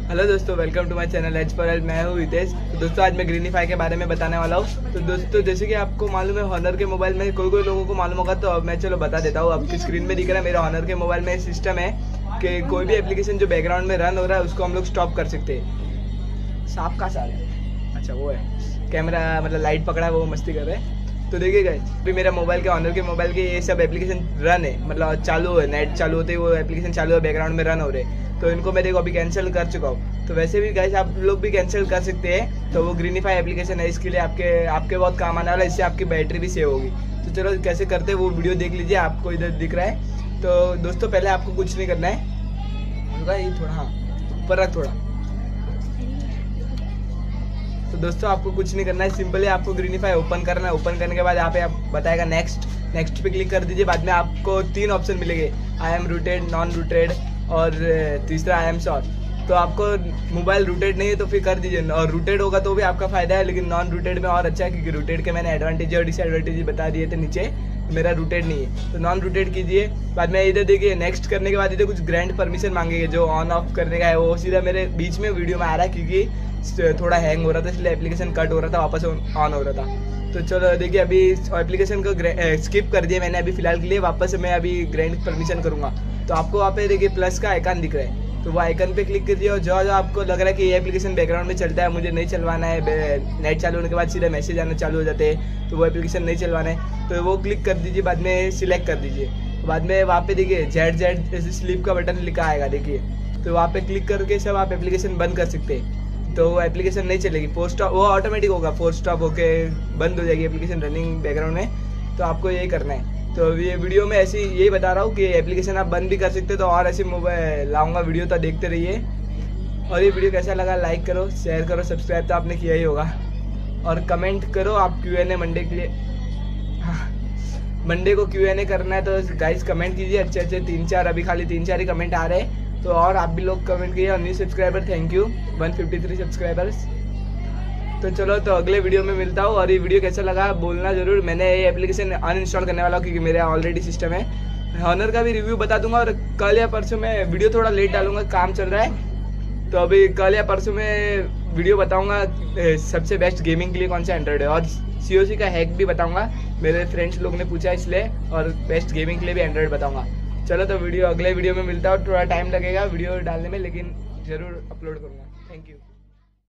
Hello दोस्तों, welcome to my channel H पर L. मैं हूँ हितेश। तो दोस्तों आज मैं ग्रीनिफाई के बारे में बताने वाला हूँ। तो दोस्तों जैसे कि आपको मालूम है, हॉनर के मोबाइल में कोई लोगों को मालूम होगा, तो मैं चलो बता देता हूँ। आपकी स्क्रीन में दिख रहा है, मेरा हॉनर के मोबाइल में सिस्टम है कि कोई भी एप्लीकेशन जो बैकग्राउंड में रन हो रहा है उसको हम लोग स्टॉप कर सकते हैं। सांप का सारे, अच्छा वो है कैमरा, मतलब लाइट पकड़ा है, वो मस्ती कर रहे हैं। तो देखिए गाइस, अभी मेरा मोबाइल के ऑनर के मोबाइल के ये सब एप्लीकेशन रन है, मतलब चालू है, नेट चालू होते ही वो एप्लीकेशन चालू है, बैकग्राउंड में रन हो रहे हैं। तो इनको मैं देखो अभी कैंसिल कर चुका हूँ। तो वैसे भी गाइस आप लोग भी कैंसिल कर सकते हैं। तो वो ग्रीनिफाई एप्लीकेशन है, इसके लिए आपके बहुत काम आने वाला है, इससे आपकी बैटरी भी सेव होगी। तो चलो कैसे करते हैं वो वीडियो देख लीजिए, आपको इधर दिख रहा है। तो दोस्तों पहले आपको कुछ नहीं करना है, ये थोड़ा हाँ ऊपर रख थोड़ा। तो दोस्तों आपको कुछ नहीं करना है, सिंपली आपको ग्रीनिफाई ओपन करना है। ओपन करने के बाद यहाँ पे आप बताएगा नेक्स्ट पे क्लिक कर दीजिए। बाद में आपको 3 ऑप्शन मिलेंगे, I am rooted, non rooted और तीसरा आई एम श्योर। तो आपको मोबाइल रूटेड नहीं है तो फिर कर दीजिए, और रूटेड होगा तो भी आपका फायदा है, लेकिन नॉन रूटेड में और अच्छा है, क्योंकि रूटेड के मैंने एडवांटेज और डिसएडवांटेज बता दिए थे नीचे। मेरा रूटेड नहीं है तो नॉन रूटेड कीजिए। बाद में इधर देखिए, नेक्स्ट करने के बाद इधर कुछ ग्रैंड परमिशन मांगेंगे, जो ऑन ऑफ करने का है वो सीधा मेरे बीच में वीडियो में आ रहा है, क्योंकि थोड़ा हैंग हो रहा था, इसलिए एप्लीकेशन कट हो रहा था, वापस ऑन हो रहा था। तो चलो देखिए, अभी एप्लीकेशन को स्किप कर दिया मैंने अभी फिलहाल के लिए। वापस मैं अभी ग्रैंड परमिशन करूँगा। तो आपको वहाँ पे देखिए प्लस का आइकन दिख रहा है, तो वो आइकन पे क्लिक कीजिए। और जो आपको लग रहा है कि ये एप्लीकेशन बैकग्राउंड में चलता है, मुझे नहीं चलवाना है, नेट चालू होने के बाद सीधा मैसेज आना चालू हो जाते हैं, तो वो एप्लीकेशन नहीं चलवाना है, तो वो क्लिक कर दीजिए। बाद में सिलेक्ट कर दीजिए। बाद में वहाँ पे देखिए जेड स्लीप का बटन लिखा आएगा, देखिए। तो वहाँ पे क्लिक करके सब आप एप्लीकेशन बंद कर सकते हैं। तो वो एप्लीकेशन नहीं चलेगी, वो ऑटोमेटिक होगा, फोर्स स्टॉप होके बंद हो जाएगी एप्लीकेशन रनिंग बैकग्राउंड में। तो आपको यही करना है। तो ये वीडियो में ऐसी यही बता रहा हूँ कि एप्लीकेशन आप बंद भी कर सकते हो। तो और ऐसे मोबाइल लाऊंगा वीडियो, तो देखते रहिए। और ये वीडियो कैसा लगा लाइक करो, शेयर करो, सब्सक्राइब तो आपने किया ही होगा, और कमेंट करो। आप Q&A मंडे के लिए, हाँ मंडे को Q&A करना है, तो गाइस कमेंट कीजिए अच्छे 3-4, अभी खाली 3-4 ही कमेंट आ रहे हैं। तो और आप भी लोग कमेंट कीजिए। और new subscriber thank you, 153 subscribers. तो चलो, तो अगले वीडियो में मिलता हूँ। और ये वीडियो कैसा लगा बोलना जरूर। मैंने ये एप्लीकेशन अनइंस्टॉल करने वाला हूँ, क्योंकि मेरा ऑलरेडी सिस्टम है। हॉनर का भी रिव्यू बता दूंगा, और कल या परसों में वीडियो थोड़ा लेट डालूंगा, काम चल रहा है। तो अभी कल या परसों में वीडियो बताऊंगा सबसे बेस्ट गेमिंग के लिए कौन सा एंड्रॉइड है, और COC का हैक भी बताऊंगा, मेरे फ्रेंड्स लोग ने पूछा इसलिए। और बेस्ट गेमिंग के लिए भी एंड्रॉइड बताऊंगा। चलो, तो अगले वीडियो में मिलता है। थोड़ा टाइम लगेगा वीडियो डालने में, लेकिन ज़रूर अपलोड करूँगा। Thank you.